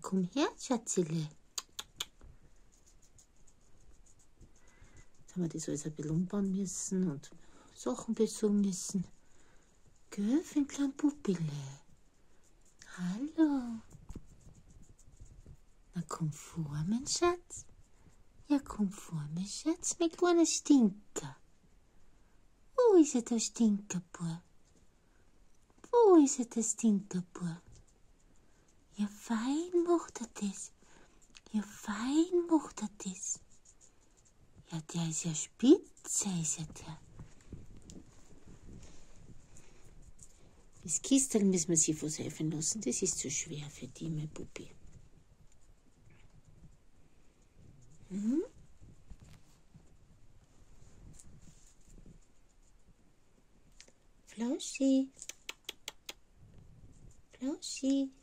komm her, Schatzele. Jetzt haben wir das alles ein bisschen umbauen müssen und Sachen besorgen müssen. Gell, für ein kleines Puppele. Hallo. Na, komm vor, mein Schatz. Ja, komm vor, mein Schatz, mein kleiner Stinker. Wo ist er, der Stinkerbub? Wo ist er, der Stinkerbub? Ja, fein macht er das. Ja, fein macht er das. Ja, der ist ja spitze, ist ja der. Das Kistel müssen wir sich was helfen lassen. Das ist zu schwer für die, mein Puppi. Hm? Flauschi. Flauschi.